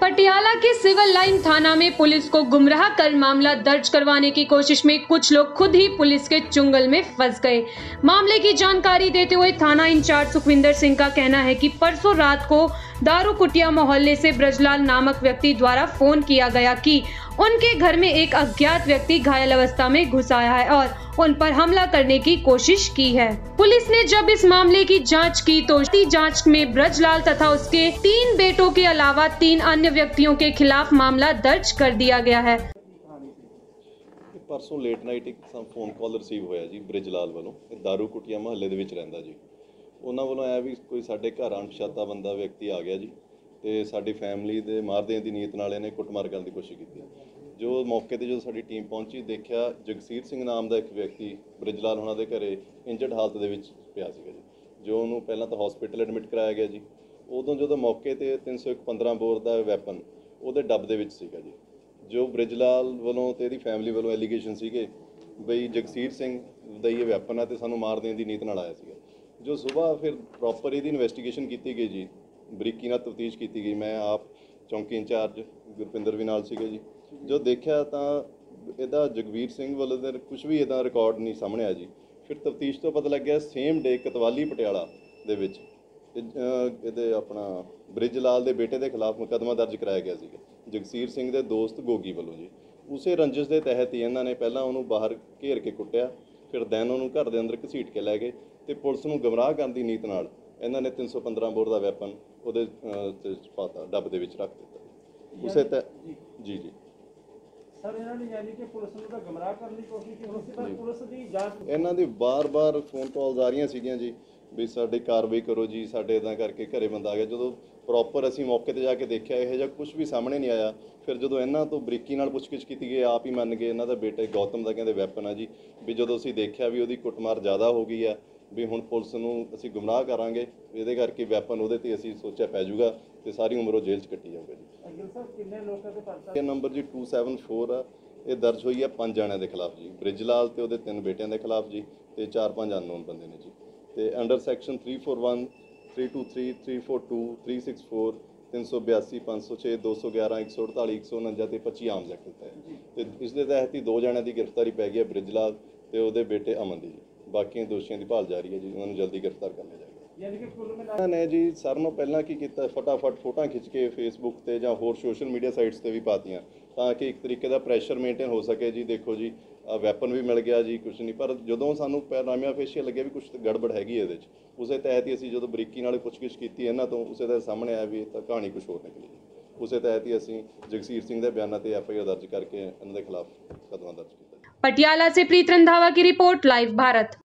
पटियाला के civil line थाना में पुलिस को गुमराह कर मामला दर्ज करवाने की कोशिश में कुछ लोग खुद ही पुलिस के चुंगल में फंस गए। मामले की जानकारी देते हुए थाना इंचार्ज सुखविंदर सिंह का कहना है कि परसों रात को दारू कुटिया मोहल्ले से ब्रजलाल नामक व्यक्ति द्वारा फोन किया गया कि उनके घर में एक अज्ञात व्यक्ति घायल अवस्था में घुस आया है और उन पर हमला करने की कोशिश की है। पुलिस ने जब इस मामले की जांच की तो जांच में ब्रजलाल तथा उसके 3 बेटों के अलावा 3 अन्य व्यक्तियों के खिलाफ मामला दर्ज कर दिया गया है। परसों लेट नाइट एक फोन कॉल रिसीव होया जी ब्रजलाल वालों दारू कुटिया मोहल्ले ਦੇ ਵਿੱਚ ਰਹਿੰਦਾ ਜੀ। ਉਹਨਾਂ ਵੱਲੋਂ ਆਇਆ ਵੀ ਕੋਈ ਸਾਡੇ ਘਰ ਅਣਪਛਾਤਾ ਬੰਦਾ ਵਿਅਕਤੀ ਆ ਗਿਆ ਜੀ ਤੇ ਸਾਡੀ ਫੈਮਿਲੀ ਦੇ ਮਾਰ ਦੇਣ ਦੀ ਨੀਅਤ ਨਾਲ ਇਹਨੇ ਕੁੱਟਮਾਰ ਕਰਨ ਦੀ ਕੋਸ਼ਿਸ਼ ਕੀਤੀ। ਜੋ ਮੌਕੇ ਤੇ ਜਦੋਂ ਸਾਡੀ ਟੀਮ ਪਹੁੰਚੀ ਦੇਖਿਆ ਜਗਸੀਰ ਸਿੰਘ ਨਾਮ ਦਾ ਇੱਕ ਵਿਅਕਤੀ ਬ੍ਰਿਜਲਾਲ ਉਹਨਾਂ ਦੇ ਘਰੇ ਇੰਜਰਡ ਹਾਲਤ ਦੇ ਵਿੱਚ ਪਿਆ ਸੀਗਾ ਜੀ। ਜੋ ਉਹਨੂੰ ਪਹਿਲਾਂ ਤਾਂ ਹਸਪੀਟਲ ਐਡਮਿਟ ਕਰਾਇਆ ਗਿਆ ਜੀ। ਉਦੋਂ ਜਦੋਂ ਮੌਕੇ ਤੇ 315 ਬੋਰ ਦਾ ਵੈਪਨ ਉਹਦੇ ਡੱਬ ਦੇ ਵਿੱਚ ਸੀਗਾ ਜੀ। ਜੋ ਬ੍ਰਿਜਲਾਲ ਵੱਲੋਂ ਤੇ ਇਹਦੀ ਫੈਮਿਲੀ ਵੱਲੋਂ ਐਲੀਗੇਸ਼ਨ ਸੀਗੇ ਬਈ ਜਗਸੀਰ ਸਿੰਘ ਦਾ ਇਹ ਵੈਪਨ ਹੈ ਤੇ ਸਾਨੂੰ ਮਾਰ ਦੇਣ ਦੀ ਨੀਤ ਨਾਲ ਆਇਆ ਸੀਗਾ। ਜੋ ਸਵੇਰ ਫਿਰ ਪ੍ਰੋਪਰ ਇਹਦੀ ਇਨਵੈਸਟੀਗੇਸ਼ਨ ਕੀਤੀ ਗਈ ਜੀ, ਬਰੀਕੀ ਨਾਲ ਤਫਤੀਸ਼ ਕੀਤੀ ਗਈ। ਮੈਂ ਆਪ ਚੌਂਕੀ ਇੰਚਾਰਜ ਗੁਰਪਿੰਦਰ ਵੀ ਨਾਲ ਸੀਗੇ ਜੀ। ਜੋ ਦੇਖਿਆ ਤਾਂ ਇਹਦਾ ਜਗਵੀਰ ਸਿੰਘ ਵੱਲੋਂ ਦਾ ਕੁਝ ਵੀ ਇਹਦਾ ਰਿਕਾਰਡ ਨਹੀਂ ਸਾਹਮਣੇ ਆਇਆ ਜੀ। ਫਿਰ ਤਫਤੀਸ਼ ਤੋਂ ਪਤਾ ਲੱਗਿਆ ਸੇਮ ਡੇ ਕਤਵਾਲੀ ਪਟਿਆਲਾ ਦੇ ਵਿੱਚ ਇਹਦੇ ਆਪਣਾ ਬ੍ਰਿਜਲਾਲ ਦੇ ਬੇਟੇ ਦੇ ਖਿਲਾਫ ਮੁਕੱਦਮਾ ਦਰਜ ਕਰਾਇਆ ਗਿਆ ਸੀਗਾ ਜਗਸੀਰ ਸਿੰਘ ਦੇ ਦੋਸਤ ਗੋਗੀ ਵੱਲੋਂ ਜੀ। ਉਸੇ ਰੰਜਿਸ਼ ਦੇ ਤਹਿਤ ਹੀ ਇਹਨਾਂ ਨੇ ਪਹਿਲਾਂ ਉਹਨੂੰ ਬਾਹਰ ਘੇਰ ਕੇ ਕੁੱਟਿਆ, ਫਿਰ ਦੈਨ ਉਹਨੂੰ ਘਰ ਦੇ ਅੰਦਰ ਘਸੀਟ ਕੇ ਲੈ ਗਏ ਤੇ ਪੁਲਿਸ ਨੂੰ ਗਮਰਾਹ ਕਰਨ ਦੀ ਨੀਤ ਨਾਲ ਇਹਨਾਂ ਨੇ 315 ਬੋਰ ਦਾ ਵੈਪਨ ਉਹਦੇ ਪਾਤਾ ਡੱਬ ਦੇ ਵਿੱਚ ਰੱਖ ਦਿੱਤਾ। ਉਸੇ ਜੀ ਸਰ ਇਹਨਾਂ ਨੇ ਯਾਨੀ ਕਿ ਪੁਲਿਸ ਨੂੰ ਤਾਂ ਗਮਰਾਹ ਕਰਨ ਦੀ ਕੋਸ਼ਿਸ਼ ਕੀਤੀ, ਪਰ ਪੁਲਿਸ ਦੀ ਜਾਂਚ ਇਹਨਾਂ ਦੀ ਬਾਰ-ਬਾਰ ਫੋਨ ਕਾਲਸ ਆ ਰਹੀਆਂ ਸੀਗੀਆਂ ਜੀ ਵੀ ਸਾਡੇ ਕਾਰਵਾਈ ਕਰੋ ਜੀ, ਸਾਡੇ ਇਦਾਂ ਕਰਕੇ ਘਰੇ ਬੰਦਾ ਆ ਗਿਆ। ਜਦੋਂ ਪ੍ਰੋਪਰ ਅਸੀਂ ਮੌਕੇ ਤੇ ਜਾ ਕੇ ਦੇਖਿਆ ਇਹੋ ਜਿਹਾ ਕੁਝ ਵੀ ਸਾਹਮਣੇ ਨਹੀਂ ਆਇਆ। ਫਿਰ ਜਦੋਂ ਇਹਨਾਂ ਤੋਂ ਬਰੀਕੀ ਨਾਲ ਪੁੱਛਗਿੱਛ ਕੀਤੀ ਗਈ ਆਪ ਹੀ ਮੰਨ ਗਏ ਇਹਨਾਂ ਦਾ ਬੇਟੇ ਗੌਤਮ ਦਾ ਕਹਿੰਦੇ ਵੈਪਨ ਆ ਜੀ। ਵੀ ਜਦੋਂ ਅਸੀਂ ਦੇਖਿਆ ਵੀ ਉਹਦੀ ਕੁੱਟਮਾਰ ਜ਼ਿਆਦਾ ਹੋ ਗਈ ਆ ਵੀ ਹੁਣ ਪੁਲਿਸ ਨੂੰ ਅਸੀਂ ਗੁੰਮਰਾਹ ਕਰਾਂਗੇ, ਇਹਦੇ ਕਰਕੇ ਵੈਪਨ ਉਹਦੇ ਤੇ ਅਸੀਂ ਸੋਚਿਆ ਪੈ ਜਾਊਗਾ ਤੇ ਸਾਰੀ ਉਮਰ ਉਹ ਜੇਲ੍ਹ 'ਚ ਕੱਟੀ ਜਾਊਗਾ ਜੀ। ਅਗਰ ਸਰ ਕਿੰਨੇ ਲੋਕਾਂ ਦੇ ਪਰਚਾ ਇਹ ਨੰਬਰ ਜੀ 274 ਆ। ਇਹ ਦਰਜ ਹੋਈ ਆ 5 ਜਣਿਆਂ ਦੇ ਖਿਲਾਫ ਜੀ, ਬ੍ਰਿਜਲਾਲ ਤੇ ਉਹਦੇ 3 ਬੇਟਿਆਂ ਦੇ ਖਿਲਾਫ ਜੀ ਤੇ 4-5 ਅਨਨੋਨ ਬੰਦੇ ਨੇ ਜੀ। ਤੇ ਅੰਡਰ ਸੈਕਸ਼ਨ 341 323 342 364 382 506 211 148 149 ਤੇ 25 ਆਰਮਸ ਐਕਟ ਦਿੱਤਾ ਹੈ ਤੇ ਇਸ ਦੇ ਤਹਿਤ ਹੀ 2 ਜਣਿਆਂ ਦੀ ਗ੍ਰਿਫਤਾਰੀ ਪੈ ਗਈ ਹੈ, ਬ੍ਰਿਜਲਾਲ ਤੇ ਉਹਦੇ ਬੇਟੇ ਅਮਨ ਦੀ। ਬਾਕੀ ਦੋਸ਼ੀਆਂ ਦੀ ਭਾਲ ਜਾਰੀ ਹੈ ਜੀ, ਉਹਨਾਂ ਨੂੰ ਜਲਦੀ ਗ੍ਰਿਫਤਾਰ ਕਰ ਲਿਆ ਜਾਏਗਾ। ਯਾਨੀ ਕਿ ਕੁੱਲ ਮਿਲਾ ਇਹਨਾਂ ਨੇ ਜੀ ਸਰ ਨੂੰ ਪਹਿਲਾਂ ਕੀ ਕੀਤਾ, ਫਟਾਫਟ ਫੋਟੋਆਂ ਖਿੱਚ ਕੇ ਫੇਸਬੁੱਕ ਤੇ ਜਾਂ ਹੋਰ ਸੋਸ਼ਲ ਮੀਡੀਆ ਸਾਈਟਸ ਤੇ ਵੀ ਪਾਤੀਆਂ ਤਾਂ ਕਿ ਇੱਕ ਤਰੀਕੇ ਦਾ ਪ੍ਰੈਸ਼ਰ ਮੇਨਟੇਨ ਹੋ ਸਕੇ ਜੀ। ਦੇਖੋ ਜੀ ਵੈਪਨ ਵੀ ਮਿਲ ਗਿਆ ਜੀ, ਕੁਛ ਨਹੀਂ। ਪਰ ਜਦੋਂ ਸਾਨੂੰ ਪੈਰਾਮੀਆ ਫੇਸ਼ੀਅਲ ਲੱਗਿਆ ਵੀ ਕੁਛ ਗੜਬੜ ਹੈਗੀ ਇਹਦੇ 'ਚ, ਉਸੇ ਤਹਿਤ ਹੀ ਅਸੀਂ ਜਦੋਂ ਬਰੀਕੀ ਨਾਲ ਪੁੱਛਗਿੱਛ ਕੀਤੀ ਇਹਨਾਂ ਤੋਂ, ਉਸੇ ਦਾ ਸਾਹਮਣੇ ਆਇਆ ਵੀ ਇਹ ਤਾਂ ਕਹਾਣੀ ਕੁਛ ਹੋਰ ਨਿਕਲੀ। ਉਸੇ ਤਹਿਤ ਹੀ ਅਸੀਂ ਜਗਸੀਰ ਸਿੰਘ ਦੇ ਬਿਆਨਾਂ ਤੇ FIR ਦਰਜ ਕਰਕੇ ਇਹਨਾਂ ਦੇ ਖਿਲਾਫ ਮੁਕੱਦਮਾ ਦਰਜ ਕੀਤਾ। पटियाला से प्रीत रंधावा की रिपोर्ट, लाइव भारत।